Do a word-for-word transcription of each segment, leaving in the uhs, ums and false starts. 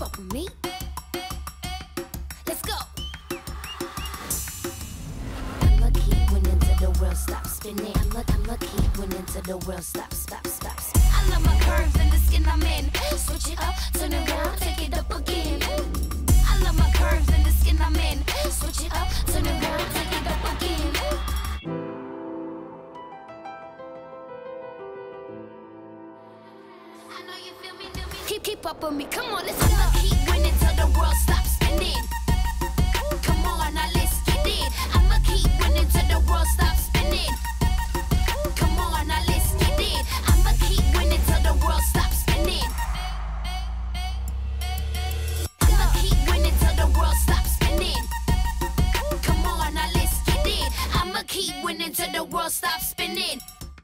up with me. Let's go. I'ma keep winning till the world stops spinning. I'ma, I'ma keep winning till the world stops, stops, stops. I love my curves and the skin I'm in. Switch it up, turn around, take it up again. I love my curves and the skin I'm in. Switch it up, turn around, take it up again. I know you feel me, feel me. Keep, keep up with me, come on, let's go. I'ma keep winning till the world stops spinning. Come on, now let's get it. I'ma keep winning till the world stops spinning. Come on, now let's get it. I'ma keep winning till the world stops spinning. I'ma keep winning till the world stops spinning. Come on, now let's get it. I'ma keep winning till the world stops spinning.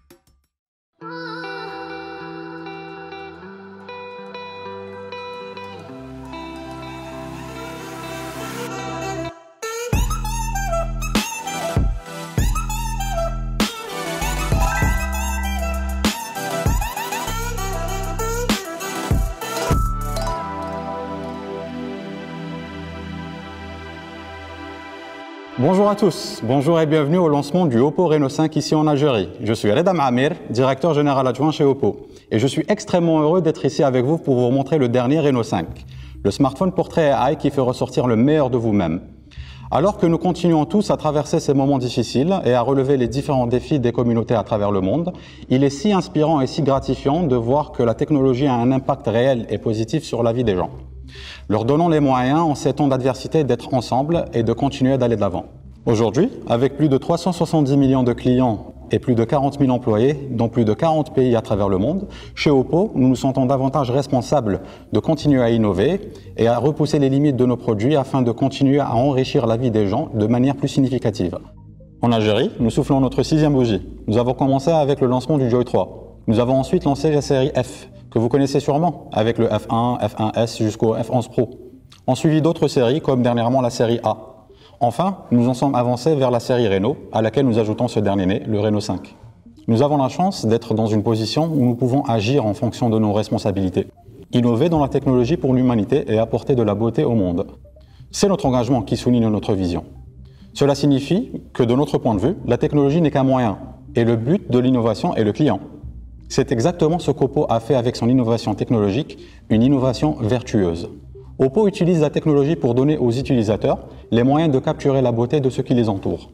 Bonjour à tous, bonjour et bienvenue au lancement du Oppo Reno cinq ici en Algérie. Je suis Reda Maamir, directeur général adjoint chez Oppo. Et je suis extrêmement heureux d'être ici avec vous pour vous montrer le dernier Reno cinq, le smartphone portrait A I qui fait ressortir le meilleur de vous-même. Alors que nous continuons tous à traverser ces moments difficiles et à relever les différents défis des communautés à travers le monde, il est si inspirant et si gratifiant de voir que la technologie a un impact réel et positif sur la vie des gens. Leur donnons les moyens en ces temps d'adversité d'être ensemble et de continuer d'aller de l'avant. Aujourd'hui, avec plus de trois cent soixante-dix millions de clients et plus de quarante mille employés dans plus de quarante pays à travers le monde, chez Oppo, nous nous sentons davantage responsables de continuer à innover et à repousser les limites de nos produits afin de continuer à enrichir la vie des gens de manière plus significative. En Algérie, nous soufflons notre sixième bougie. Nous avons commencé avec le lancement du Joy trois. Nous avons ensuite lancé la série F, que vous connaissez sûrement, avec le F un, F un S jusqu'au F onze Pro. On suivi d'autres séries, comme dernièrement la série A. Enfin, nous en sommes avancés vers la série Reno, à laquelle nous ajoutons ce dernier né, le Reno cinq. Nous avons la chance d'être dans une position où nous pouvons agir en fonction de nos responsabilités. Innover dans la technologie pour l'humanité et apporter de la beauté au monde. C'est notre engagement qui souligne notre vision. Cela signifie que, de notre point de vue, la technologie n'est qu'un moyen, et le but de l'innovation est le client. C'est exactement ce qu'Oppo a fait avec son innovation technologique, une innovation vertueuse. Oppo utilise la technologie pour donner aux utilisateurs les moyens de capturer la beauté de ce qui les entoure.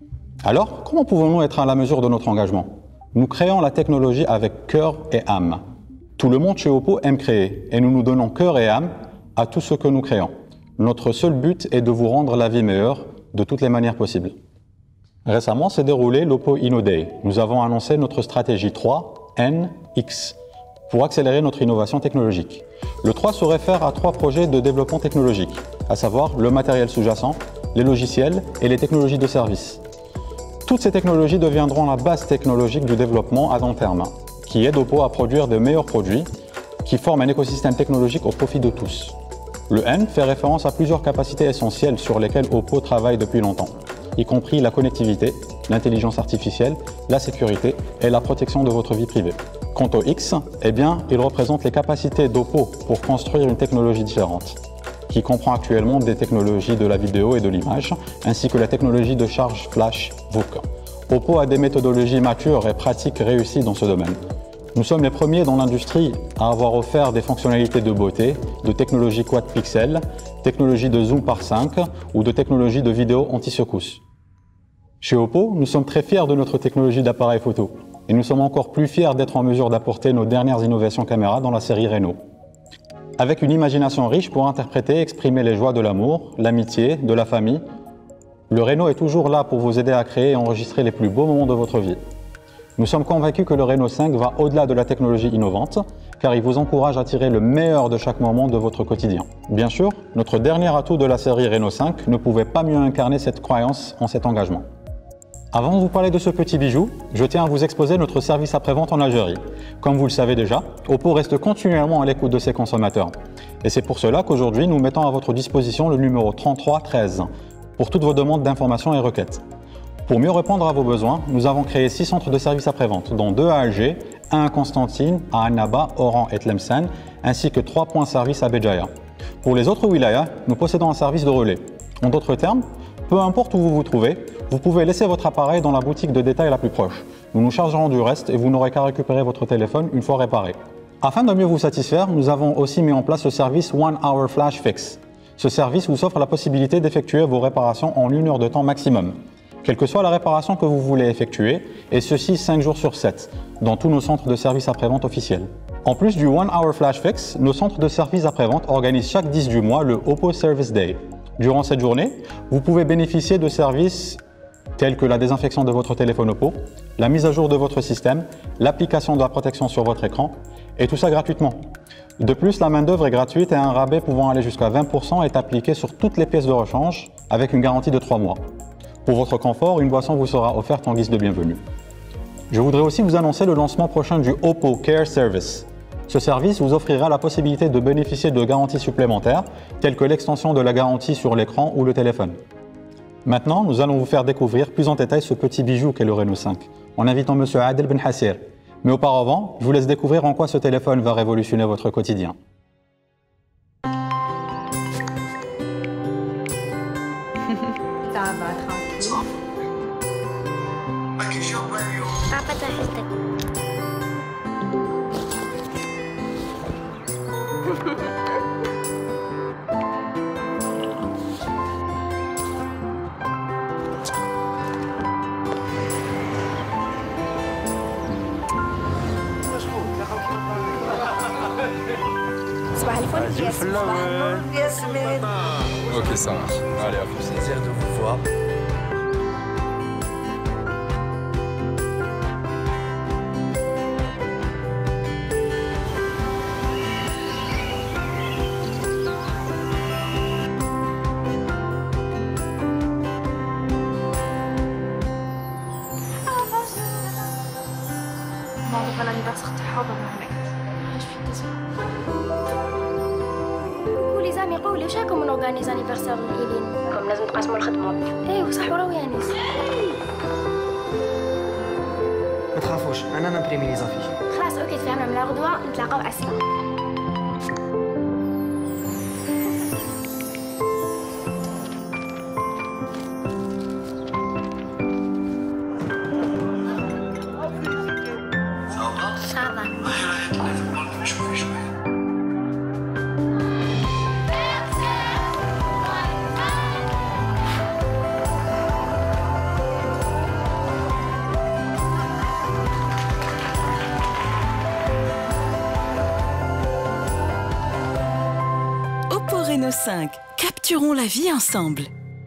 Alors, comment pouvons-nous être à la mesure de notre engagement? Nous créons la technologie avec cœur et âme. Tout le monde chez Oppo aime créer, et nous nous donnons cœur et âme à tout ce que nous créons. Notre seul but est de vous rendre la vie meilleure de toutes les manières possibles. Récemment s'est déroulé l'Oppo Inno Day. Nous avons annoncé notre stratégie trois N X pour accélérer notre innovation technologique. Le trois se réfère à trois projets de développement technologique, à savoir le matériel sous-jacent, les logiciels et les technologies de service. Toutes ces technologies deviendront la base technologique du développement à long terme, qui aide Oppo à produire de meilleurs produits, qui forment un écosystème technologique au profit de tous. Le N fait référence à plusieurs capacités essentielles sur lesquelles Oppo travaille depuis longtemps, y compris la connectivité, l'intelligence artificielle, la sécurité et la protection de votre vie privée. Quant au X, eh bien, il représente les capacités d'Oppo pour construire une technologie différente, qui comprend actuellement des technologies de la vidéo et de l'image, ainsi que la technologie de charge flash V O C. Oppo a des méthodologies matures et pratiques réussies dans ce domaine. Nous sommes les premiers dans l'industrie à avoir offert des fonctionnalités de beauté, de technologie quad pixel, technologie de zoom par cinq ou de technologie de vidéo anti-secousse. Chez Oppo, nous sommes très fiers de notre technologie d'appareil photo et nous sommes encore plus fiers d'être en mesure d'apporter nos dernières innovations caméra dans la série Reno. Avec une imagination riche pour interpréter et exprimer les joies de l'amour, l'amitié, de la famille, le Reno est toujours là pour vous aider à créer et enregistrer les plus beaux moments de votre vie. Nous sommes convaincus que le Reno cinq va au-delà de la technologie innovante, car il vous encourage à tirer le meilleur de chaque moment de votre quotidien. Bien sûr, notre dernier atout de la série Reno cinq ne pouvait pas mieux incarner cette croyance en cet engagement. Avant de vous parler de ce petit bijou, je tiens à vous exposer notre service après-vente en Algérie. Comme vous le savez déjà, Oppo reste continuellement à l'écoute de ses consommateurs. Et c'est pour cela qu'aujourd'hui, nous mettons à votre disposition le numéro trente-trois treize pour toutes vos demandes d'informations et requêtes. Pour mieux répondre à vos besoins, nous avons créé six centres de services après-vente, dont deux à Alger, un à Constantine, à Annaba, Oran et Tlemcen, ainsi que trois points service à Béjaïa. Pour les autres wilayas, nous possédons un service de relais. En d'autres termes, peu importe où vous vous trouvez, vous pouvez laisser votre appareil dans la boutique de détail la plus proche. Nous nous chargerons du reste et vous n'aurez qu'à récupérer votre téléphone une fois réparé. Afin de mieux vous satisfaire, nous avons aussi mis en place le service One Hour Flash Fix. Ce service vous offre la possibilité d'effectuer vos réparations en une heure de temps maximum, quelle que soit la réparation que vous voulez effectuer, et ceci cinq jours sur sept, dans tous nos centres de services après-vente officiels. En plus du One Hour Flash Fix, nos centres de services après-vente organisent chaque dix du mois le Oppo Service Day. Durant cette journée, vous pouvez bénéficier de services tels que la désinfection de votre téléphone Oppo, la mise à jour de votre système, l'application de la protection sur votre écran, et tout ça gratuitement. De plus, la main-d'œuvre est gratuite et un rabais pouvant aller jusqu'à vingt pour cent est appliqué sur toutes les pièces de rechange avec une garantie de trois mois. Pour votre confort, une boisson vous sera offerte en guise de bienvenue. Je voudrais aussi vous annoncer le lancement prochain du Oppo Care Service. Ce service vous offrira la possibilité de bénéficier de garanties supplémentaires, telles que l'extension de la garantie sur l'écran ou le téléphone. Maintenant, nous allons vous faire découvrir plus en détail ce petit bijou qu'est le Reno cinq, en invitant M. Adel Ben Hassir. Mais auparavant, je vous laisse découvrir en quoi ce téléphone va révolutionner votre quotidien. Ça va, tranquille. Papa, t'as fait صباح الفل ياسمين. ياسمين. Ok, ça marche. Allez, à plus. Plaisir de vous voir. ماما الانيفرسير تاعها بابا قولي زعما قولي واش راكم نورغانيز انيفرسير لإيلين؟ كم لازم تقاسموا الخدمة. ايوا صح وراو يا ناس. ما تخافوش انا نمبريمي لي زافيش. خلاص اوكي تفاهمنا من الغدوة نتلاقاو على السلامة. Oppo Reno cinq, capturons la vie ensemble.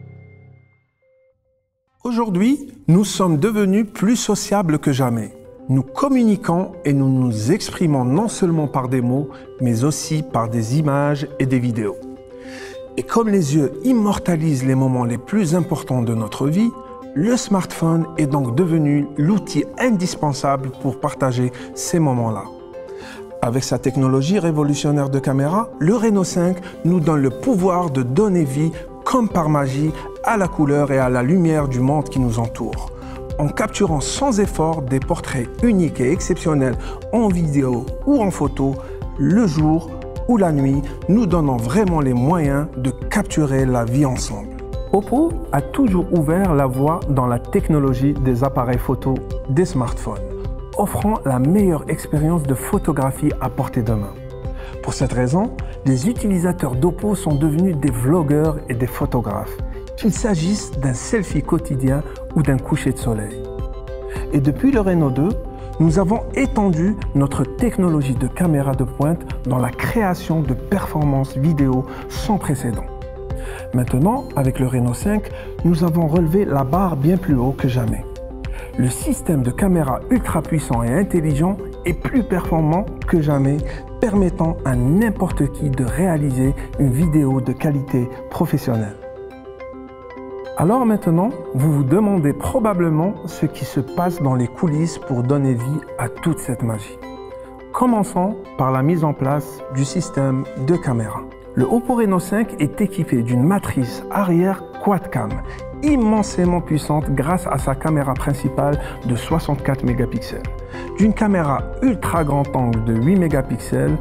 Aujourd'hui, nous sommes devenus plus sociables que jamais. Nous communiquons et nous nous exprimons non seulement par des mots, mais aussi par des images et des vidéos. Et comme les yeux immortalisent les moments les plus importants de notre vie, le smartphone est donc devenu l'outil indispensable pour partager ces moments-là. Avec sa technologie révolutionnaire de caméra, le Reno cinq nous donne le pouvoir de donner vie, comme par magie, à la couleur et à la lumière du monde qui nous entoure. En capturant sans effort des portraits uniques et exceptionnels en vidéo ou en photo, le jour ou la nuit, nous donnons vraiment les moyens de capturer la vie ensemble. Oppo a toujours ouvert la voie dans la technologie des appareils photo des smartphones, offrant la meilleure expérience de photographie à portée de main. Pour cette raison, les utilisateurs d'Oppo sont devenus des vlogueurs et des photographes, qu'il s'agisse d'un selfie quotidien ou d'un coucher de soleil. Et depuis le Reno deux, nous avons étendu notre technologie de caméra de pointe dans la création de performances vidéo sans précédent. Maintenant, avec le Reno cinq, nous avons relevé la barre bien plus haut que jamais. Le système de caméra ultra puissant et intelligent est plus performant que jamais, permettant à n'importe qui de réaliser une vidéo de qualité professionnelle. Alors maintenant, vous vous demandez probablement ce qui se passe dans les coulisses pour donner vie à toute cette magie. Commençons par la mise en place du système de caméra. Le Oppo Reno cinq est équipé d'une matrice arrière quad-cam, immensément puissante grâce à sa caméra principale de soixante-quatre mégapixels, d'une caméra ultra grand angle de huit mégapixels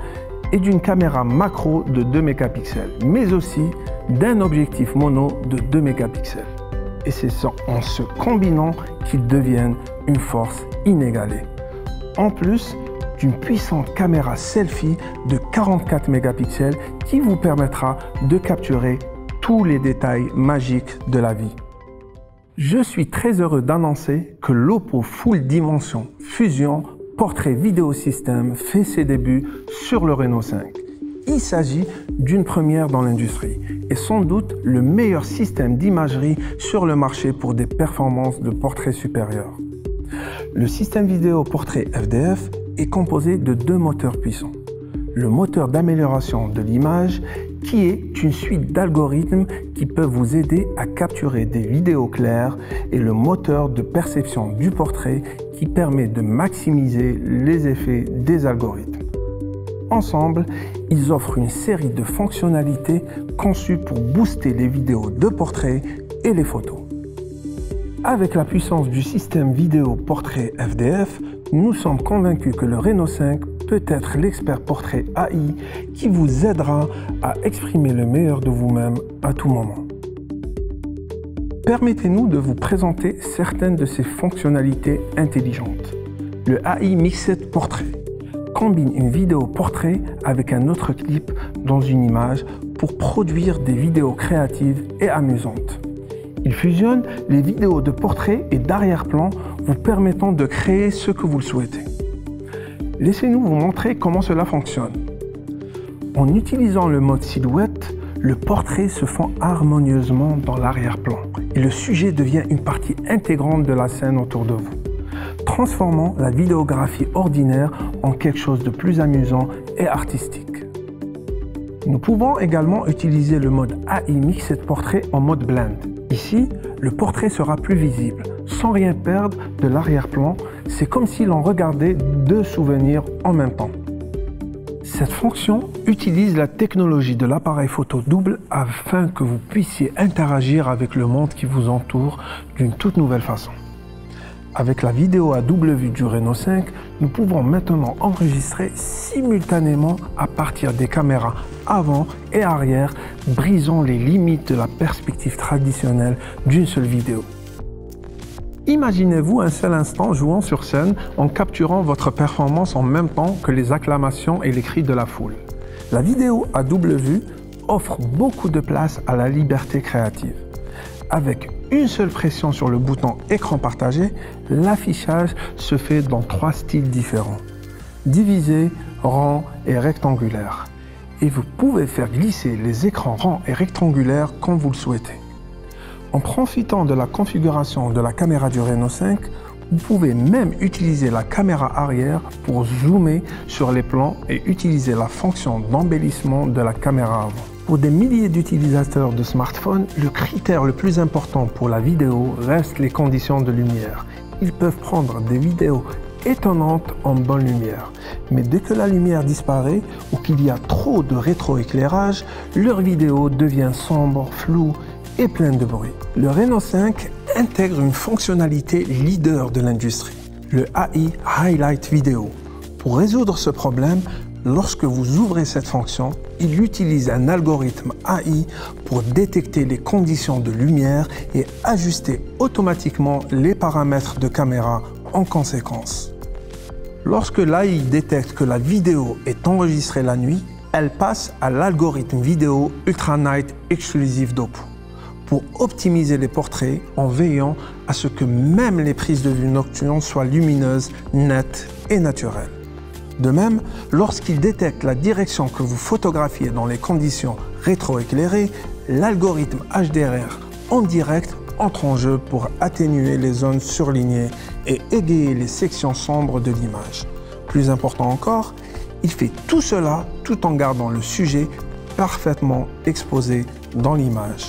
et d'une caméra macro de deux mégapixels, mais aussi d'un objectif mono de deux mégapixels. Et c'est en se combinant qu'ils deviennent une force inégalée. En plus d'une puissante caméra selfie de quarante-quatre mégapixels qui vous permettra de capturer tous les détails magiques de la vie. Je suis très heureux d'annoncer que l'Oppo Full Dimension Fusion Portrait Vidéo System fait ses débuts sur le Reno cinq. Il s'agit d'une première dans l'industrie et sans doute le meilleur système d'imagerie sur le marché pour des performances de portrait supérieures. Le système vidéo portrait F D F est composé de deux moteurs puissants. Le moteur d'amélioration de l'image qui est une suite d'algorithmes qui peuvent vous aider à capturer des vidéos claires et le moteur de perception du portrait qui permet de maximiser les effets des algorithmes. Ensemble, ils offrent une série de fonctionnalités conçues pour booster les vidéos de portrait et les photos. Avec la puissance du système vidéo portrait F D F, nous sommes convaincus que le Reno cinq peut être l'expert portrait A I qui vous aidera à exprimer le meilleur de vous-même à tout moment. Permettez-nous de vous présenter certaines de ces fonctionnalités intelligentes. Le A I Mixed Portrait combine une vidéo portrait avec un autre clip dans une image pour produire des vidéos créatives et amusantes. Il fusionne les vidéos de portrait et d'arrière-plan vous permettant de créer ce que vous le souhaitez. Laissez-nous vous montrer comment cela fonctionne. En utilisant le mode silhouette, le portrait se fond harmonieusement dans l'arrière-plan et le sujet devient une partie intégrante de la scène autour de vous, transformant la vidéographie ordinaire en quelque chose de plus amusant et artistique. Nous pouvons également utiliser le mode A I Mixed Portrait en mode blend. Ici, le portrait sera plus visible, sans rien perdre de l'arrière-plan. C'est comme si l'on regardait deux souvenirs en même temps. Cette fonction utilise la technologie de l'appareil photo double afin que vous puissiez interagir avec le monde qui vous entoure d'une toute nouvelle façon. Avec la vidéo à double vue du Reno cinq, nous pouvons maintenant enregistrer simultanément à partir des caméras avant et arrière, brisant les limites de la perspective traditionnelle d'une seule vidéo. Imaginez-vous un seul instant jouant sur scène en capturant votre performance en même temps que les acclamations et les cris de la foule. La vidéo à double vue offre beaucoup de place à la liberté créative. Avec une seule pression sur le bouton écran partagé, l'affichage se fait dans trois styles différents: divisé, rond et rectangulaire. Et vous pouvez faire glisser les écrans ronds et rectangulaires quand vous le souhaitez. En profitant de la configuration de la caméra du Reno cinq, vous pouvez même utiliser la caméra arrière pour zoomer sur les plans et utiliser la fonction d'embellissement de la caméra avant. Pour des milliers d'utilisateurs de smartphones, le critère le plus important pour la vidéo reste les conditions de lumière. Ils peuvent prendre des vidéos étonnantes en bonne lumière. Mais dès que la lumière disparaît ou qu'il y a trop de rétroéclairage, leur vidéo devient sombre, floue et pleine de bruit. Le Reno cinq intègre une fonctionnalité leader de l'industrie, le A I Highlight Video. Pour résoudre ce problème, lorsque vous ouvrez cette fonction, il utilise un algorithme A I pour détecter les conditions de lumière et ajuster automatiquement les paramètres de caméra en conséquence. Lorsque l'A I détecte que la vidéo est enregistrée la nuit, elle passe à l'algorithme vidéo Ultra Night exclusif d'Oppo pour optimiser les portraits en veillant à ce que même les prises de vue nocturnes soient lumineuses, nettes et naturelles. De même, lorsqu'il détecte la direction que vous photographiez dans les conditions rétroéclairées, l'algorithme H D R en direct entre en jeu pour atténuer les zones surlignées et égayer les sections sombres de l'image. Plus important encore, il fait tout cela tout en gardant le sujet parfaitement exposé dans l'image.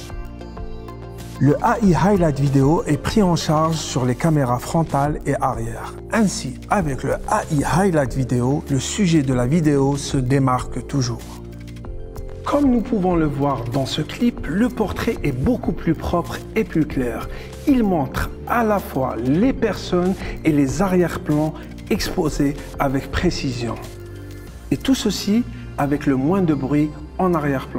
Le A I Highlight Video est pris en charge sur les caméras frontales et arrière. Ainsi, avec le A I Highlight Video, le sujet de la vidéo se démarque toujours. Comme nous pouvons le voir dans ce clip, le portrait est beaucoup plus propre et plus clair. Il montre à la fois les personnes et les arrière-plans exposés avec précision. Et tout ceci avec le moins de bruit en arrière-plan.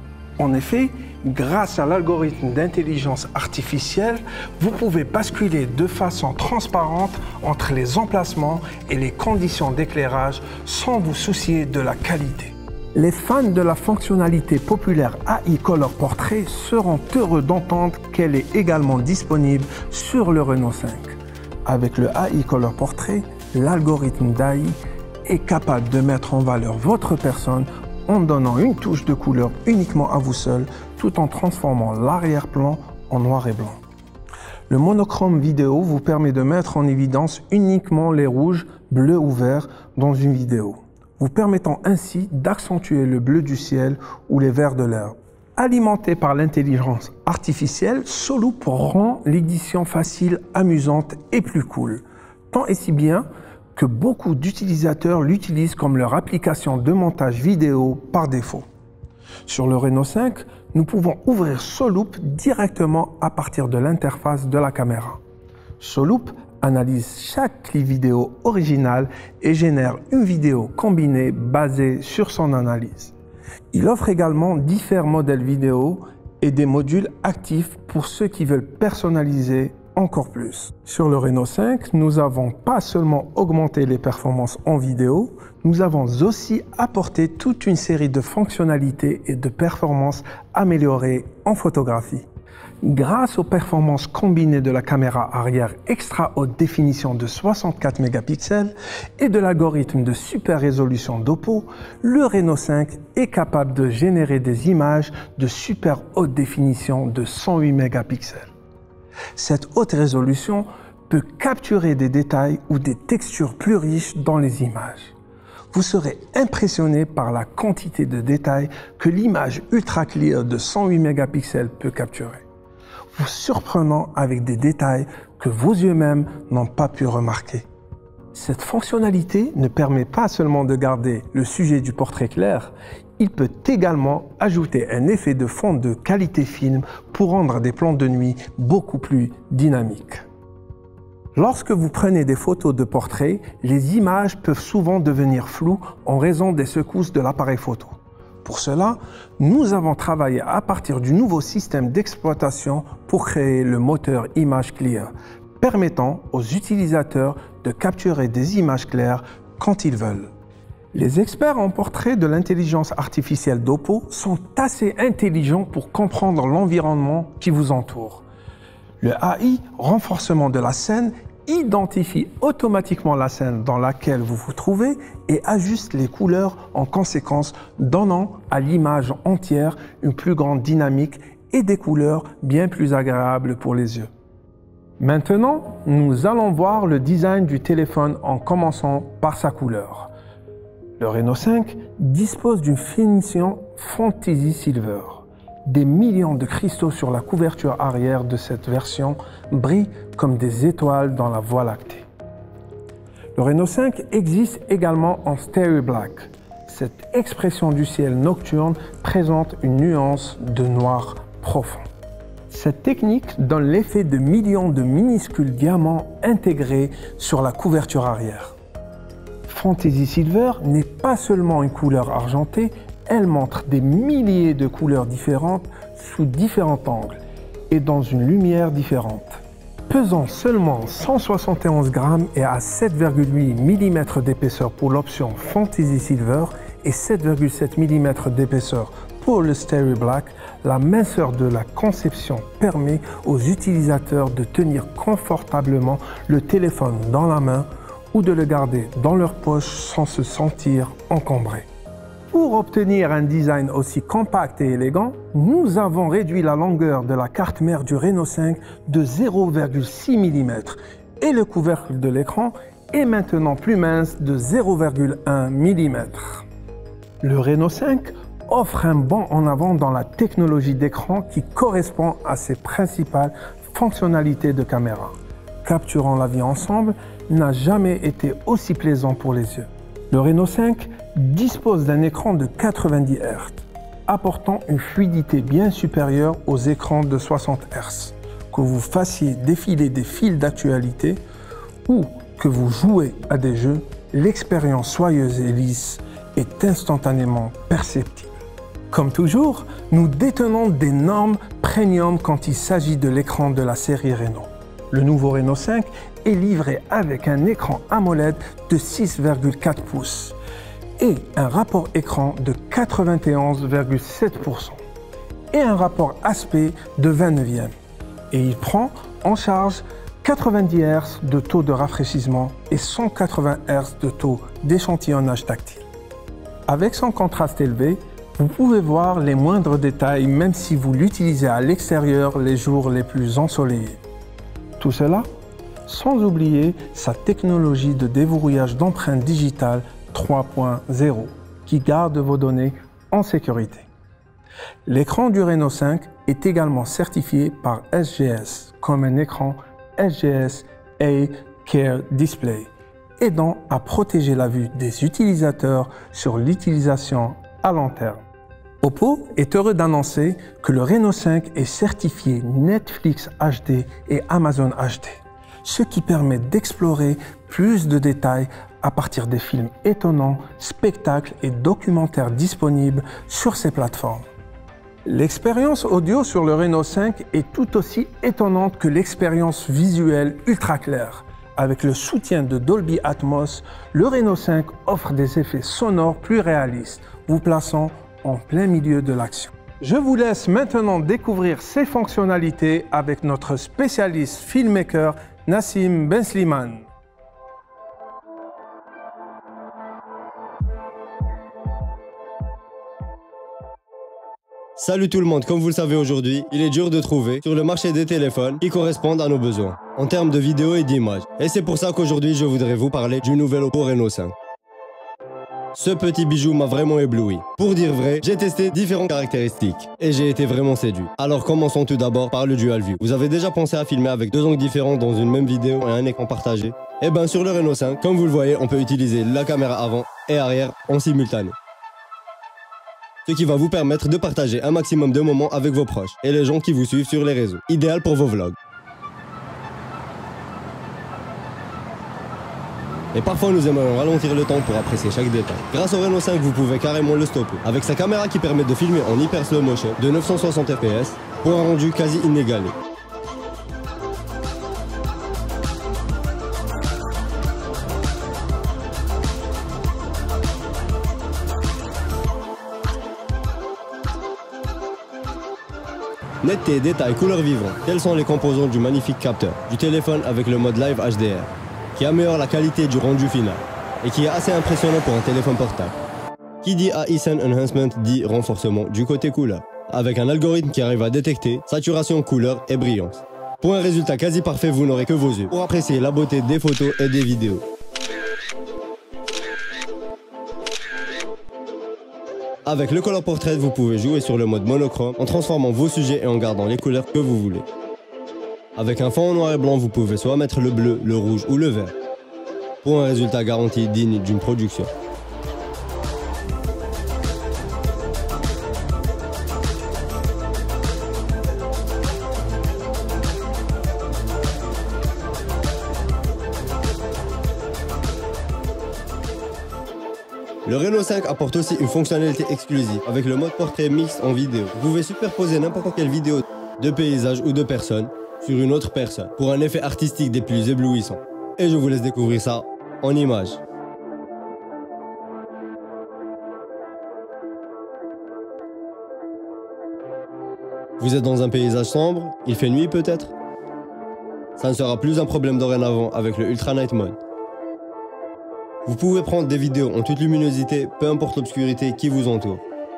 En effet, grâce à l'algorithme d'intelligence artificielle, vous pouvez basculer de façon transparente entre les emplacements et les conditions d'éclairage sans vous soucier de la qualité. Les fans de la fonctionnalité populaire A I Color Portrait seront heureux d'entendre qu'elle est également disponible sur le Renault cinq. Avec le A I Color Portrait, l'algorithme d'A I est capable de mettre en valeur votre personne en donnant une touche de couleur uniquement à vous seul, tout en transformant l'arrière-plan en noir et blanc. Le monochrome vidéo vous permet de mettre en évidence uniquement les rouges, bleus ou verts dans une vidéo, vous permettant ainsi d'accentuer le bleu du ciel ou les verts de l'herbe. Alimenté par l'intelligence artificielle, Soloop rend l'édition facile, amusante et plus cool. Tant et si bien que beaucoup d'utilisateurs l'utilisent comme leur application de montage vidéo par défaut. Sur le Renault cinq, nous pouvons ouvrir Soloop directement à partir de l'interface de la caméra. Soloop analyse chaque clip vidéo original et génère une vidéo combinée basée sur son analyse. Il offre également différents modèles vidéo et des modules actifs pour ceux qui veulent personnaliser encore plus. Sur le Renault cinq, nous avons pas seulement augmenté les performances en vidéo, nous avons aussi apporté toute une série de fonctionnalités et de performances améliorées en photographie. Grâce aux performances combinées de la caméra arrière extra haute définition de soixante-quatre mégapixels et de l'algorithme de super résolution d'Oppo, le Renault cinq est capable de générer des images de super haute définition de cent huit mégapixels. Cette haute résolution peut capturer des détails ou des textures plus riches dans les images. Vous serez impressionné par la quantité de détails que l'image ultra clear de cent huit mégapixels peut capturer, vous surprenant avec des détails que vos yeux même n'ont pas pu remarquer. Cette fonctionnalité ne permet pas seulement de garder le sujet du portrait clair, il peut également ajouter un effet de fond de qualité film pour rendre des plans de nuit beaucoup plus dynamiques. Lorsque vous prenez des photos de portrait, les images peuvent souvent devenir floues en raison des secousses de l'appareil photo. Pour cela, nous avons travaillé à partir du nouveau système d'exploitation pour créer le moteur Image Clear, permettant aux utilisateurs de capturer des images claires quand ils veulent. Les experts en portrait de l'intelligence artificielle d'Oppo sont assez intelligents pour comprendre l'environnement qui vous entoure. Le A I renforcement de la scène identifie automatiquement la scène dans laquelle vous vous trouvez et ajuste les couleurs en conséquence, donnant à l'image entière une plus grande dynamique et des couleurs bien plus agréables pour les yeux. Maintenant, nous allons voir le design du téléphone en commençant par sa couleur. Le Renault cinq dispose d'une finition Fantasy Silver. Des millions de cristaux sur la couverture arrière de cette version brillent comme des étoiles dans la Voie lactée. Le Renault cinq existe également en Starry Black. Cette expression du ciel nocturne présente une nuance de noir profond. Cette technique donne l'effet de millions de minuscules diamants intégrés sur la couverture arrière. Fantasy Silver n'est pas seulement une couleur argentée, elle montre des milliers de couleurs différentes sous différents angles et dans une lumière différente. Pesant seulement cent soixante et onze grammes et à sept virgule huit millimètres d'épaisseur pour l'option Fantasy Silver et sept virgule sept millimètres d'épaisseur pour le Starry Black, la minceur de la conception permet aux utilisateurs de tenir confortablement le téléphone dans la main ou de le garder dans leur poche sans se sentir encombré. Pour obtenir un design aussi compact et élégant, nous avons réduit la longueur de la carte mère du Renault cinq de zéro virgule six millimètres et le couvercle de l'écran est maintenant plus mince de zéro virgule un millimètre. Le Renault cinq offre un bond en avant dans la technologie d'écran qui correspond à ses principales fonctionnalités de caméra. Capturant la vie ensemble n'a jamais été aussi plaisant pour les yeux. Le Renault cinq dispose d'un écran de quatre-vingt-dix hertz, apportant une fluidité bien supérieure aux écrans de soixante hertz. Que vous fassiez défiler des fils d'actualité ou que vous jouez à des jeux, l'expérience soyeuse et lisse est instantanément perceptible. Comme toujours, nous détenons des normes premium quand il s'agit de l'écran de la série Renault. Le nouveau Renault cinq est livré avec un écran AMOLED de six virgule quatre pouces et un rapport écran de quatre-vingt-onze virgule sept pour cent et un rapport aspect de vingt-neuvième. Et il prend en charge quatre-vingt-dix hertz de taux de rafraîchissement et cent quatre-vingts hertz de taux d'échantillonnage tactile. Avec son contraste élevé, vous pouvez voir les moindres détails même si vous l'utilisez à l'extérieur les jours les plus ensoleillés. Tout cela sans oublier sa technologie de déverrouillage d'empreintes digitales trois point zéro qui garde vos données en sécurité. L'écran du Renault cinq est également certifié par S G S comme un écran S G S A Care Display, aidant à protéger la vue des utilisateurs sur l'utilisation à long terme. Oppo est heureux d'annoncer que le Renault cinq est certifié Netflix H D et Amazon H D, ce qui permet d'explorer plus de détails à partir des films étonnants, spectacles et documentaires disponibles sur ces plateformes. L'expérience audio sur le Renault cinq est tout aussi étonnante que l'expérience visuelle ultra claire. Avec le soutien de Dolby Atmos, le Renault cinq offre des effets sonores plus réalistes, vous plaçant en plein milieu de l'action. Je vous laisse maintenant découvrir ces fonctionnalités avec notre spécialiste filmmaker Nassim Bensliman. Salut tout le monde, comme vous le savez aujourd'hui, il est dur de trouver sur le marché des téléphones qui correspondent à nos besoins, en termes de vidéo et d'images. Et c'est pour ça qu'aujourd'hui je voudrais vous parler du nouvel Oppo Reno cinq. Ce petit bijou m'a vraiment ébloui. Pour dire vrai, j'ai testé différentes caractéristiques et j'ai été vraiment séduit. Alors commençons tout d'abord par le Dual View. Vous avez déjà pensé à filmer avec deux angles différents dans une même vidéo et un écran partagé? Eh ben sur le Reno cinq, comme vous le voyez, on peut utiliser la caméra avant et arrière en simultané. Ce qui va vous permettre de partager un maximum de moments avec vos proches et les gens qui vous suivent sur les réseaux. Idéal pour vos vlogs. Et parfois nous aimerions ralentir le temps pour apprécier chaque détail. Grâce au Reno cinq, vous pouvez carrément le stopper. Avec sa caméra qui permet de filmer en hyper slow motion de neuf cent soixante F P S pour un rendu quasi inégalé. Netteté, détail, couleur vivante, tels sont les composants du magnifique capteur du téléphone avec le mode Live H D R, qui améliore la qualité du rendu final et qui est assez impressionnant pour un téléphone portable. Qui dit A I Scene Enhancement dit renforcement du côté couleur, avec un algorithme qui arrive à détecter saturation, couleur et brillance. Pour un résultat quasi parfait, vous n'aurez que vos yeux pour apprécier la beauté des photos et des vidéos. Avec le Color Portrait, vous pouvez jouer sur le mode monochrome en transformant vos sujets et en gardant les couleurs que vous voulez. Avec un fond en noir et blanc, vous pouvez soit mettre le bleu, le rouge ou le vert, pour un résultat garanti digne d'une production. Le Reno cinq apporte aussi une fonctionnalité exclusive avec le mode portrait mixte en vidéo. Vous pouvez superposer n'importe quelle vidéo de paysage ou de personne sur une autre personne pour un effet artistique des plus éblouissants. Et je vous laisse découvrir ça en images. Vous êtes dans un paysage sombre, il fait nuit peut-être? Ça ne sera plus un problème dorénavant avec le Ultra Night Mode. Vous pouvez prendre des vidéos en toute luminosité, peu importe l'obscurité qui vous entoure.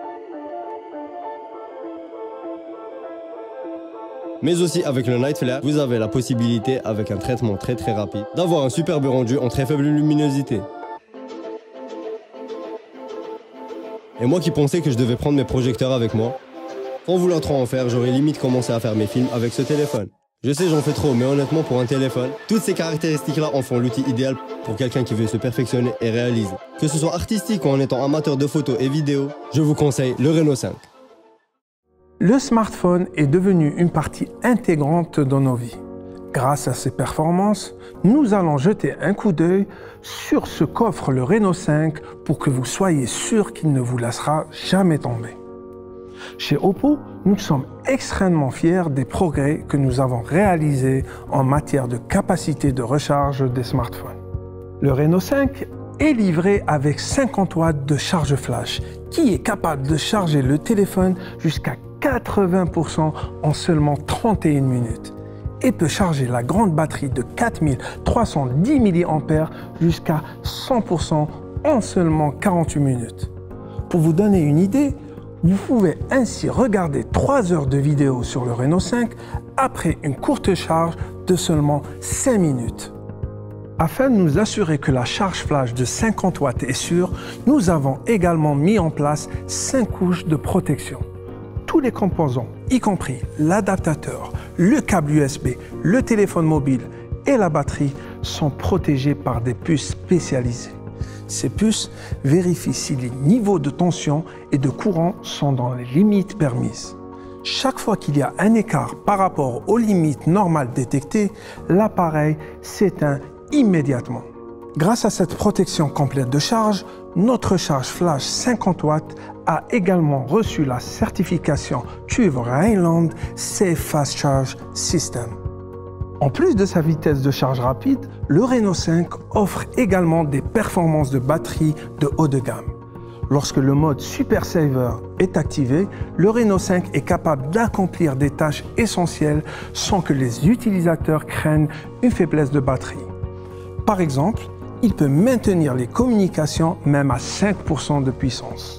Mais aussi avec le Night Flare, vous avez la possibilité, avec un traitement très très rapide, d'avoir un superbe rendu en très faible luminosité. Et moi qui pensais que je devais prendre mes projecteurs avec moi, sans vouloir trop en faire, j'aurais limite commencé à faire mes films avec ce téléphone. Je sais, j'en fais trop, mais honnêtement, pour un téléphone, toutes ces caractéristiques-là en font l'outil idéal pour quelqu'un qui veut se perfectionner et réaliser. Que ce soit artistique ou en étant amateur de photos et vidéos, je vous conseille le Reno cinq. Le smartphone est devenu une partie intégrante de nos vies. Grâce à ces performances, nous allons jeter un coup d'œil sur ce qu'offre le Reno cinq pour que vous soyez sûr qu'il ne vous laissera jamais tomber. Chez Oppo, nous sommes extrêmement fiers des progrès que nous avons réalisés en matière de capacité de recharge des smartphones. Le Reno cinq est livré avec cinquante watts de charge flash qui est capable de charger le téléphone jusqu'à quatre-vingts pour cent en seulement trente et une minutes et peut charger la grande batterie de quatre mille trois cent dix milliampères jusqu'à cent pour cent en seulement quarante-huit minutes. Pour vous donner une idée, vous pouvez ainsi regarder trois heures de vidéo sur le Reno cinq après une courte charge de seulement cinq minutes. Afin de nous assurer que la charge flash de cinquante watts est sûre, nous avons également mis en place cinq couches de protection. Tous les composants, y compris l'adaptateur, le câble U S B, le téléphone mobile et la batterie, sont protégés par des puces spécialisées. Ces puces vérifient si les niveaux de tension et de courant sont dans les limites permises. Chaque fois qu'il y a un écart par rapport aux limites normales détectées, l'appareil s'éteint immédiatement. Grâce à cette protection complète de charge, notre charge flash cinquante watts a également reçu la certification T U V Rheinland Safe Fast Charge System. En plus de sa vitesse de charge rapide, le Reno cinq offre également des performances de batterie de haut de gamme. Lorsque le mode Super Saver est activé, le Reno cinq est capable d'accomplir des tâches essentielles sans que les utilisateurs craignent une faiblesse de batterie. Par exemple, il peut maintenir les communications même à cinq pour cent de puissance.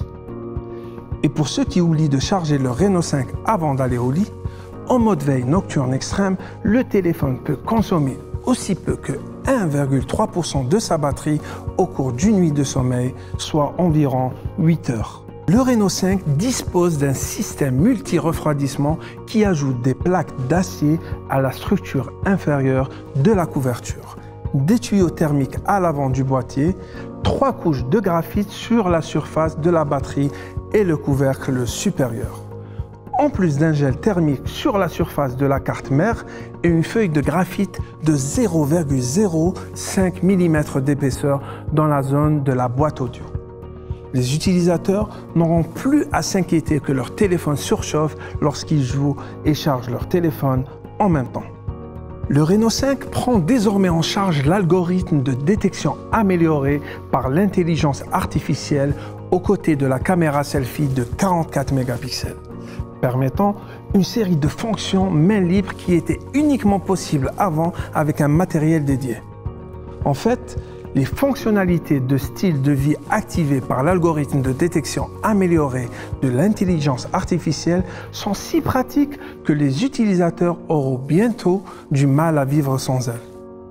Et pour ceux qui oublient de charger le Reno cinq avant d'aller au lit, en mode veille nocturne extrême, le téléphone peut consommer aussi peu que un virgule trois pour cent de sa batterie au cours d'une nuit de sommeil, soit environ huit heures. Le Reno cinq dispose d'un système multi-refroidissement qui ajoute des plaques d'acier à la structure inférieure de la couverture, des tuyaux thermiques à l'avant du boîtier, trois couches de graphite sur la surface de la batterie et le couvercle supérieur. En plus d'un gel thermique sur la surface de la carte mère et une feuille de graphite de zéro virgule zéro cinq millimètres d'épaisseur dans la zone de la boîte audio. Les utilisateurs n'auront plus à s'inquiéter que leur téléphone surchauffe lorsqu'ils jouent et chargent leur téléphone en même temps. Le Reno cinq prend désormais en charge l'algorithme de détection amélioré par l'intelligence artificielle aux côtés de la caméra selfie de quarante-quatre mégapixels. Permettant une série de fonctions main libre qui étaient uniquement possibles avant avec un matériel dédié. En fait, les fonctionnalités de style de vie activées par l'algorithme de détection amélioré de l'intelligence artificielle sont si pratiques que les utilisateurs auront bientôt du mal à vivre sans elles.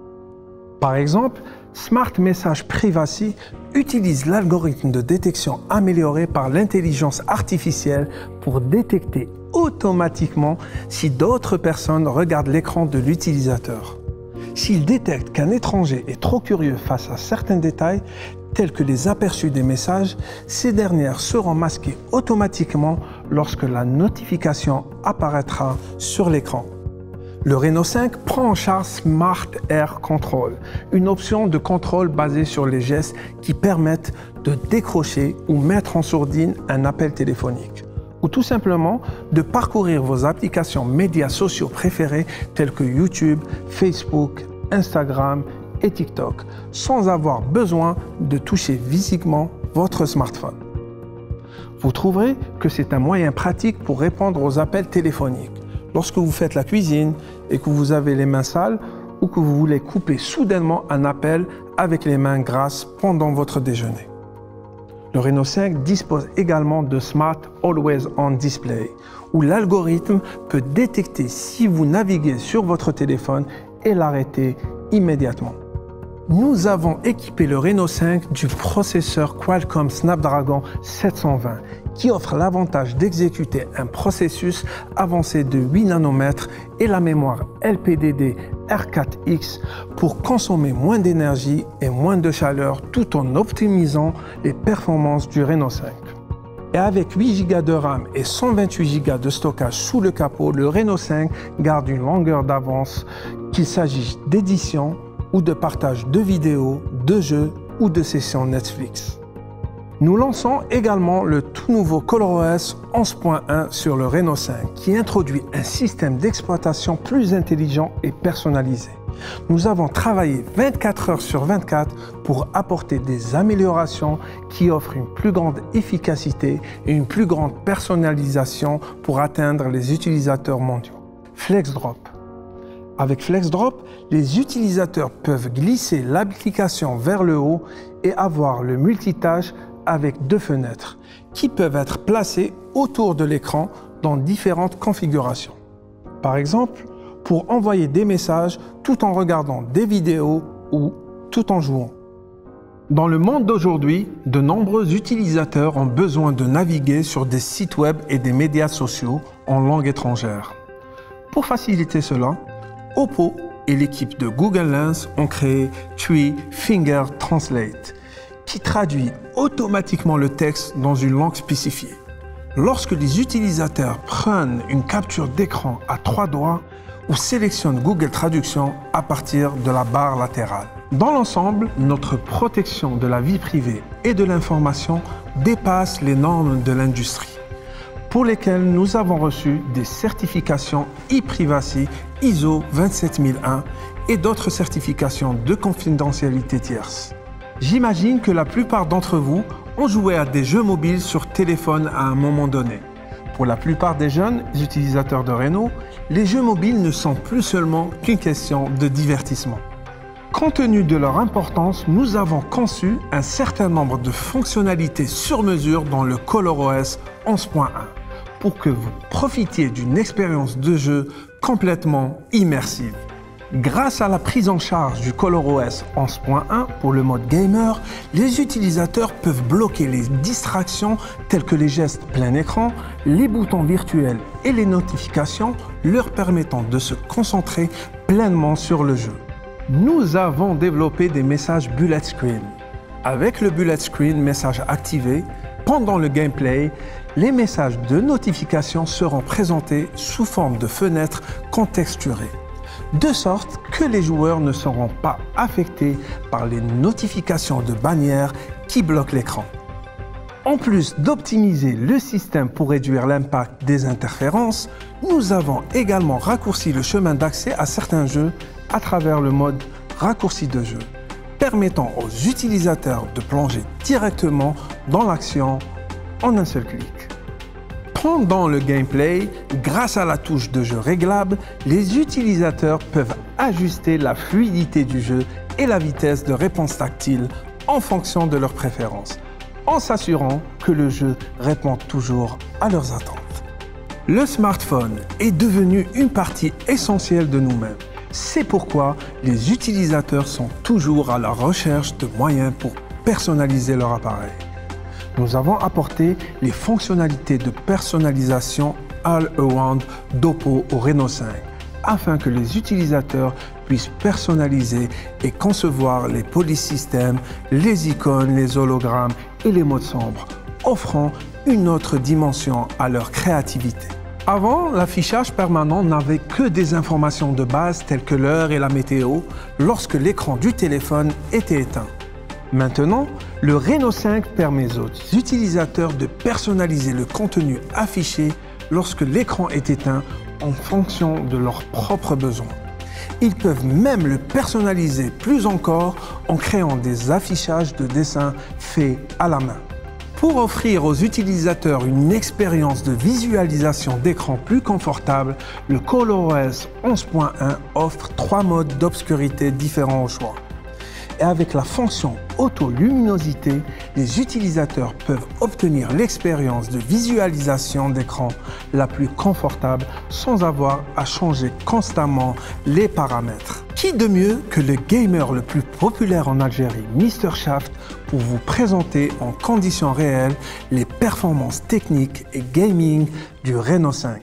Par exemple, Smart Message Privacy utilise l'algorithme de détection amélioré par l'intelligence artificielle pour détecter automatiquement si d'autres personnes regardent l'écran de l'utilisateur. S'il détecte qu'un étranger est trop curieux face à certains détails, tels que les aperçus des messages, ces dernières seront masquées automatiquement lorsque la notification apparaîtra sur l'écran. Le Reno cinq prend en charge Smart Air Control, une option de contrôle basée sur les gestes qui permettent de décrocher ou mettre en sourdine un appel téléphonique, ou tout simplement de parcourir vos applications médias sociaux préférées telles que YouTube, Facebook, Instagram et TikTok, sans avoir besoin de toucher physiquement votre smartphone. Vous trouverez que c'est un moyen pratique pour répondre aux appels téléphoniques. Lorsque vous faites la cuisine et que vous avez les mains sales ou que vous voulez couper soudainement un appel avec les mains grasses pendant votre déjeuner. Le Reno cinq dispose également de Smart Always On Display, où l'algorithme peut détecter si vous naviguez sur votre téléphone et l'arrêter immédiatement. Nous avons équipé le Reno cinq du processeur Qualcomm Snapdragon sept cent vingt qui offre l'avantage d'exécuter un processus avancé de huit nanomètres et la mémoire L P D D R quatre X pour consommer moins d'énergie et moins de chaleur tout en optimisant les performances du Reno cinq. Et avec huit giga de RAM et cent vingt-huit giga de stockage sous le capot, le Reno cinq garde une longueur d'avance, qu'il s'agisse d'édition ou de partage de vidéos, de jeux ou de sessions Netflix. Nous lançons également le tout nouveau ColorOS onze point un sur le Reno cinq qui introduit un système d'exploitation plus intelligent et personnalisé. Nous avons travaillé vingt-quatre heures sur vingt-quatre pour apporter des améliorations qui offrent une plus grande efficacité et une plus grande personnalisation pour atteindre les utilisateurs mondiaux. FlexDrop. Avec FlexDrop, les utilisateurs peuvent glisser l'application vers le haut et avoir le multitâche avec deux fenêtres qui peuvent être placées autour de l'écran dans différentes configurations. Par exemple, pour envoyer des messages tout en regardant des vidéos ou tout en jouant. Dans le monde d'aujourd'hui, de nombreux utilisateurs ont besoin de naviguer sur des sites web et des médias sociaux en langue étrangère. Pour faciliter cela, Oppo et l'équipe de Google Lens ont créé Three Finger Translate, qui traduit automatiquement le texte dans une langue spécifiée. Lorsque les utilisateurs prennent une capture d'écran à trois doigts ou sélectionnent Google Traduction à partir de la barre latérale. Dans l'ensemble, notre protection de la vie privée et de l'information dépasse les normes de l'industrie, pour lesquelles nous avons reçu des certifications e-privacy I S O vingt-sept mille un et d'autres certifications de confidentialité tierce. J'imagine que la plupart d'entre vous ont joué à des jeux mobiles sur téléphone à un moment donné. Pour la plupart des jeunes utilisateurs de Reno, les jeux mobiles ne sont plus seulement qu'une question de divertissement. Compte tenu de leur importance, nous avons conçu un certain nombre de fonctionnalités sur mesure dans le ColorOS onze point un pour que vous profitiez d'une expérience de jeu complètement immersive. Grâce à la prise en charge du ColorOS onze point un pour le mode gamer, les utilisateurs peuvent bloquer les distractions telles que les gestes plein écran, les boutons virtuels et les notifications, leur permettant de se concentrer pleinement sur le jeu. Nous avons développé des messages bullet screen. Avec le bullet screen message activé, pendant le gameplay, les messages de notification seront présentés sous forme de fenêtres contexturées, de sorte que les joueurs ne seront pas affectés par les notifications de bannières qui bloquent l'écran. En plus d'optimiser le système pour réduire l'impact des interférences, nous avons également raccourci le chemin d'accès à certains jeux à travers le mode raccourci de jeu, permettant aux utilisateurs de plonger directement dans l'action en un seul clic. Pendant le gameplay, grâce à la touche de jeu réglable, les utilisateurs peuvent ajuster la fluidité du jeu et la vitesse de réponse tactile en fonction de leurs préférences, en s'assurant que le jeu répond toujours à leurs attentes. Le smartphone est devenu une partie essentielle de nous-mêmes. C'est pourquoi les utilisateurs sont toujours à la recherche de moyens pour personnaliser leur appareil. Nous avons apporté les fonctionnalités de personnalisation All-Around d'Oppo au Reno cinq afin que les utilisateurs puissent personnaliser et concevoir les polysystèmes, les icônes, les hologrammes et les modes sombres, offrant une autre dimension à leur créativité. Avant, l'affichage permanent n'avait que des informations de base telles que l'heure et la météo lorsque l'écran du téléphone était éteint. Maintenant, le Reno cinq permet aux utilisateurs de personnaliser le contenu affiché lorsque l'écran est éteint en fonction de leurs propres besoins. Ils peuvent même le personnaliser plus encore en créant des affichages de dessins faits à la main. Pour offrir aux utilisateurs une expérience de visualisation d'écran plus confortable, le ColorOS onze point un offre trois modes d'obscurité différents au choix. Et avec la fonction auto-luminosité, les utilisateurs peuvent obtenir l'expérience de visualisation d'écran la plus confortable sans avoir à changer constamment les paramètres. Qui de mieux que le gamer le plus populaire en Algérie, Mister Shaft, pour vous présenter en conditions réelles les performances techniques et gaming du Reno cinq.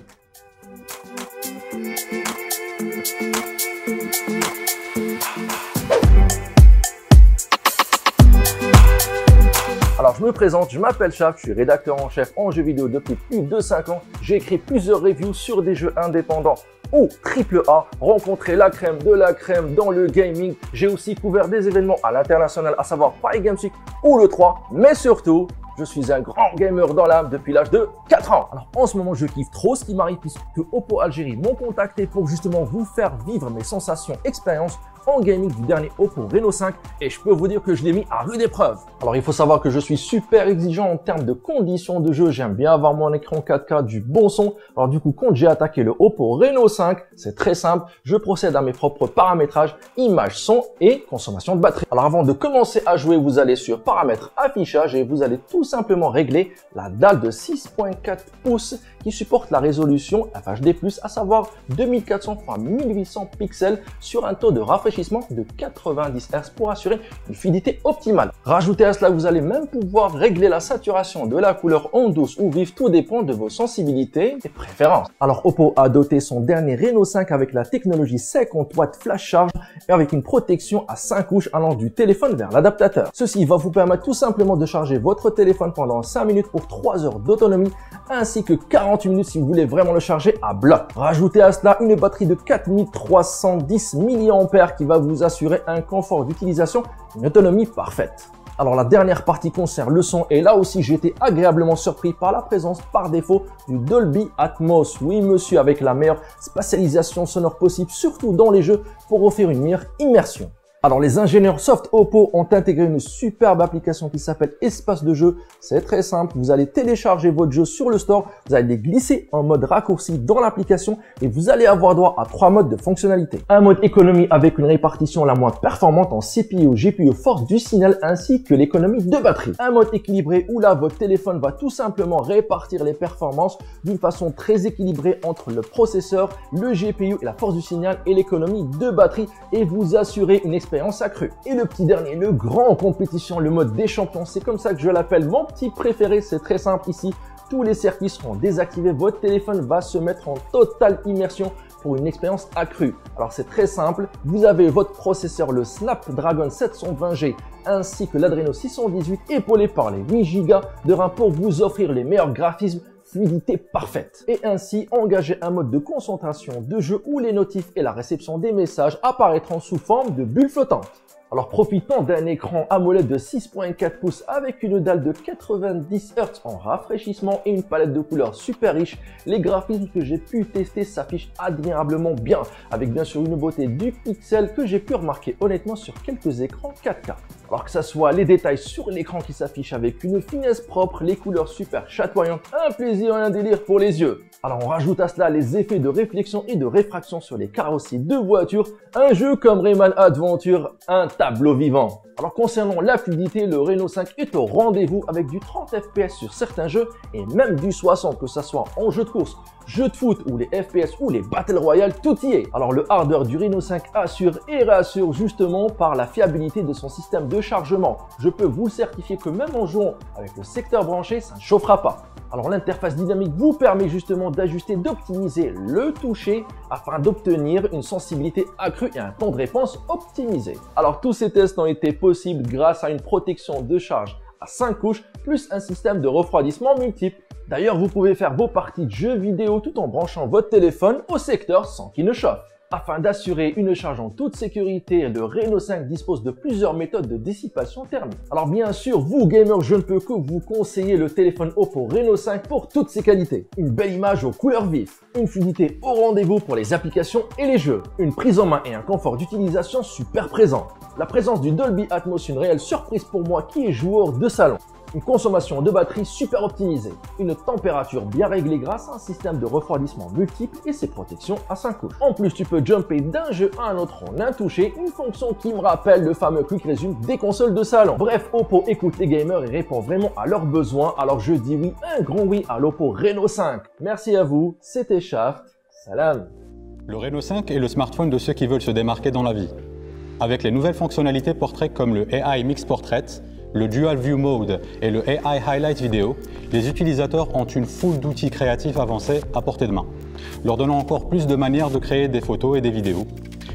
Alors je me présente, je m'appelle Chaf, je suis rédacteur en chef en jeux vidéo depuis plus de cinq ans. J'ai écrit plusieurs reviews sur des jeux indépendants ou triple A, rencontré la crème de la crème dans le gaming. J'ai aussi couvert des événements à l'international, à savoir Paris Games Week ou le trois, mais surtout, je suis un grand gamer dans l'âme depuis l'âge de quatre ans. Alors en ce moment, je kiffe trop ce qui m'arrive puisque Oppo Algérie m'ont contacté pour justement vous faire vivre mes sensations, expériences en gaming du dernier Oppo Reno cinq et je peux vous dire que je l'ai mis à rude épreuve. Alors il faut savoir que je suis super exigeant en termes de conditions de jeu, j'aime bien avoir mon écran quatre K, du bon son. Alors du coup quand j'ai attaqué le Oppo Reno cinq, c'est très simple, je procède à mes propres paramétrages, image, son et consommation de batterie. Alors avant de commencer à jouer, vous allez sur paramètres affichage et vous allez tout simplement régler la dalle de six virgule quatre pouces qui supporte la résolution F H D plus, à savoir deux mille quatre cents par mille huit cents pixels sur un taux de rafraîchissement de quatre-vingt-dix hertz pour assurer une fluidité optimale. Rajoutez à cela, vous allez même pouvoir régler la saturation de la couleur en douce ou vive, tout dépend de vos sensibilités et préférences. Alors Oppo a doté son dernier Reno cinq avec la technologie cinquante watts flash charge et avec une protection à cinq couches allant du téléphone vers l'adaptateur. Ceci va vous permettre tout simplement de charger votre téléphone pendant cinq minutes pour trois heures d'autonomie ainsi que quarante-huit minutes si vous voulez vraiment le charger à bloc. Rajoutez à cela une batterie de quatre mille trois cent dix milliampères qui va vous assurer un confort d'utilisation, une autonomie parfaite. Alors la dernière partie concerne le son et là aussi j'ai été agréablement surpris par la présence par défaut du Dolby Atmos. Oui monsieur, avec la meilleure spatialisation sonore possible, surtout dans les jeux pour offrir une meilleure immersion. Alors les ingénieurs soft Oppo ont intégré une superbe application qui s'appelle Espace de jeu. C'est très simple, vous allez télécharger votre jeu sur le store, vous allez les glisser en mode raccourci dans l'application et vous allez avoir droit à trois modes de fonctionnalité. Un mode économie avec une répartition la moins performante en C P U, G P U, force du signal ainsi que l'économie de batterie. Un mode équilibré où là votre téléphone va tout simplement répartir les performances d'une façon très équilibrée entre le processeur, le G P U et la force du signal et l'économie de batterie et vous assurer une expérience accrue. Et le petit dernier, le grand en compétition, le mode des champions, c'est comme ça que je l'appelle, mon petit préféré. C'est très simple ici, tous les circuits seront désactivés, votre téléphone va se mettre en totale immersion pour une expérience accrue. Alors c'est très simple, vous avez votre processeur le Snapdragon sept cent vingt G ainsi que l'Adreno six cent dix-huit épaulé par les huit giga de RAM pour vous offrir les meilleurs graphismes, fluidité parfaite et ainsi engager un mode de concentration de jeu où les notifs et la réception des messages apparaîtront sous forme de bulles flottantes. Alors profitant d'un écran AMOLED de six virgule quatre pouces avec une dalle de quatre-vingt-dix hertz en rafraîchissement et une palette de couleurs super riche, les graphismes que j'ai pu tester s'affichent admirablement bien avec bien sûr une beauté du pixel que j'ai pu remarquer honnêtement sur quelques écrans quatre K. Alors que ça soit les détails sur l'écran qui s'affichent avec une finesse propre, les couleurs super chatoyantes, un plaisir et un délire pour les yeux. Alors on rajoute à cela les effets de réflexion et de réfraction sur les carrosseries de voitures, un jeu comme Rayman Adventure, un tableau vivant. Alors concernant la fluidité, le Reno cinq est au rendez-vous avec du trente F P S sur certains jeux et même du soixante, que ça soit en jeu de course, jeu de foot ou les F P S ou les Battle Royale, tout y est. Alors le hardware du Reno cinq assure et rassure justement par la fiabilité de son système de chargement. Je peux vous certifier que même en jouant avec le secteur branché, ça ne chauffera pas. Alors l'interface dynamique vous permet justement d'ajuster, d'optimiser le toucher afin d'obtenir une sensibilité accrue et un temps de réponse optimisé. Alors tous ces tests ont été possibles grâce à une protection de charge à cinq couches plus un système de refroidissement multiple. D'ailleurs, vous pouvez faire vos parties de jeux vidéo tout en branchant votre téléphone au secteur sans qu'il ne chauffe. Afin d'assurer une charge en toute sécurité, le Reno cinq dispose de plusieurs méthodes de dissipation thermique. Alors bien sûr, vous gamers, je ne peux que vous conseiller le téléphone Oppo Reno cinq pour toutes ses qualités. Une belle image aux couleurs vives, une fluidité au rendez-vous pour les applications et les jeux, une prise en main et un confort d'utilisation super présent. La présence du Dolby Atmos, une réelle surprise pour moi qui est joueur de salon. Une consommation de batterie super optimisée, une température bien réglée grâce à un système de refroidissement multiple et ses protections à cinq couches. En plus, tu peux jumper d'un jeu à un autre en un touché, une fonction qui me rappelle le fameux quick resume des consoles de salon. Bref, Oppo écoute les gamers et répond vraiment à leurs besoins, alors je dis oui, un grand oui à l'Oppo Reno cinq. Merci à vous, c'était Shaft, salam. Le Reno cinq est le smartphone de ceux qui veulent se démarquer dans la vie. Avec les nouvelles fonctionnalités portrait comme le A I Mix Portrait, le Dual View Mode et le A I Highlight Video, les utilisateurs ont une foule d'outils créatifs avancés à portée de main, leur donnant encore plus de manières de créer des photos et des vidéos.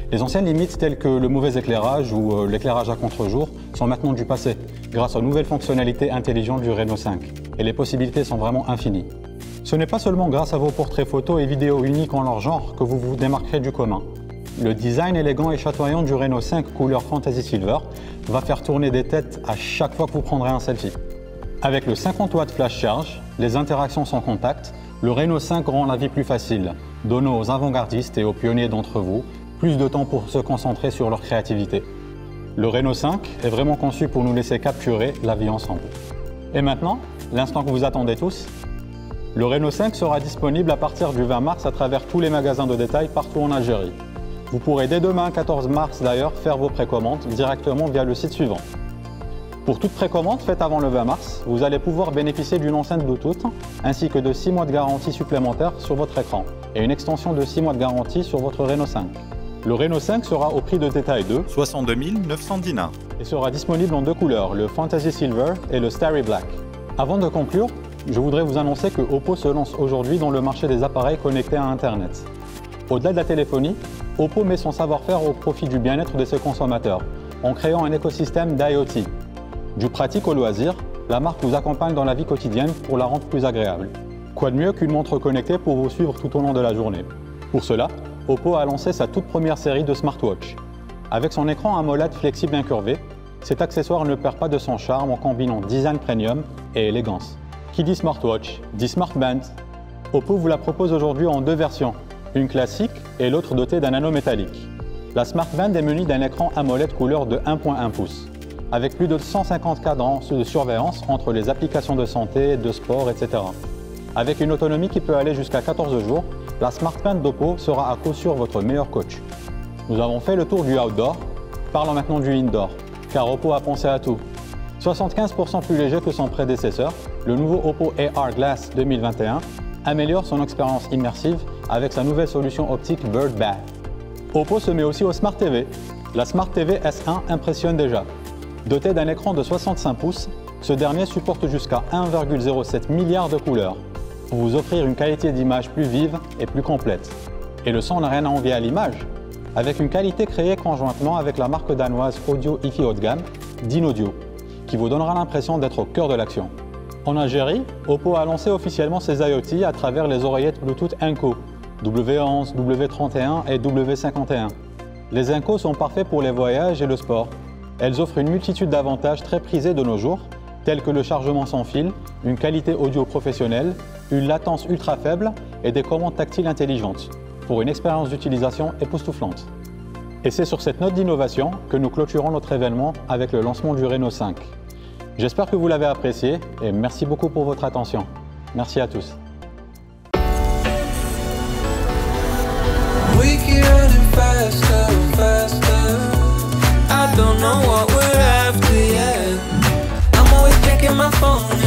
Les anciennes limites telles que le mauvais éclairage ou euh, l'éclairage à contre-jour sont maintenant du passé grâce aux nouvelles fonctionnalités intelligentes du Renault cinq et les possibilités sont vraiment infinies. Ce n'est pas seulement grâce à vos portraits photos et vidéos uniques en leur genre que vous vous démarquerez du commun. Le design élégant et chatoyant du Renault cinq couleur Fantasy Silver va faire tourner des têtes à chaque fois que vous prendrez un selfie. Avec le cinquante watts flash charge, les interactions sans contact, le Renault cinq rend la vie plus facile, donnant aux avant-gardistes et aux pionniers d'entre vous plus de temps pour se concentrer sur leur créativité. Le Renault cinq est vraiment conçu pour nous laisser capturer la vie ensemble. Et maintenant, l'instant que vous attendez tous, le Renault cinq sera disponible à partir du vingt mars à travers tous les magasins de détail partout en Algérie. Vous pourrez dès demain, quatorze mars d'ailleurs, faire vos précommandes directement via le site suivant. Pour toute précommande faite avant le vingt mars, vous allez pouvoir bénéficier d'une enceinte Bluetooth ainsi que de six mois de garantie supplémentaire sur votre écran et une extension de six mois de garantie sur votre Renault cinq. Le Renault cinq sera au prix de détail de soixante-deux mille neuf cents dinars et sera disponible en deux couleurs, le Fantasy Silver et le Starry Black. Avant de conclure, je voudrais vous annoncer que Oppo se lance aujourd'hui dans le marché des appareils connectés à Internet. Au-delà de la téléphonie, Oppo met son savoir-faire au profit du bien-être de ses consommateurs en créant un écosystème d'IoT. Du pratique au loisir, la marque vous accompagne dans la vie quotidienne pour la rendre plus agréable. Quoi de mieux qu'une montre connectée pour vous suivre tout au long de la journée? Pour cela, Oppo a lancé sa toute première série de smartwatch. Avec son écran AMOLED flexible incurvé, cet accessoire ne perd pas de son charme en combinant design premium et élégance. Qui dit smartwatch, dit smartband. Oppo vous la propose aujourd'hui en deux versions, une classique et l'autre dotée d'un anneau métallique. La smartband est munie d'un écran AMOLED couleur de un virgule un pouces, avec plus de cent cinquante cadrans de surveillance entre les applications de santé, de sport, et cetera. Avec une autonomie qui peut aller jusqu'à quatorze jours, la smartband d'Oppo sera à coup sûr votre meilleur coach. Nous avons fait le tour du outdoor, parlons maintenant du indoor, car Oppo a pensé à tout. soixante-quinze pour cent plus léger que son prédécesseur, le nouveau Oppo A R Glass deux mille vingt et un améliore son expérience immersive avec sa nouvelle solution optique Bird Bath. Oppo se met aussi au Smart T V. La Smart T V S un impressionne déjà. Doté d'un écran de soixante-cinq pouces, ce dernier supporte jusqu'à un virgule zéro sept milliard de couleurs pour vous offrir une qualité d'image plus vive et plus complète. Et le son n'a rien à envier à l'image, avec une qualité créée conjointement avec la marque danoise audio hi-fi haut de gamme, Dynaudio, qui vous donnera l'impression d'être au cœur de l'action. En Algérie, Oppo a lancé officiellement ses IoT à travers les oreillettes Bluetooth Inco, W onze, W trente et un et W cinquante et un. Les Inco sont parfaits pour les voyages et le sport. Elles offrent une multitude d'avantages très prisés de nos jours, tels que le chargement sans fil, une qualité audio professionnelle, une latence ultra faible et des commandes tactiles intelligentes, pour une expérience d'utilisation époustouflante. Et c'est sur cette note d'innovation que nous clôturons notre événement avec le lancement du Renault cinq. J'espère que vous l'avez apprécié et merci beaucoup pour votre attention. Merci à tous. We keep running faster, faster. I don't know what we're after yet. I'm always checking my phone.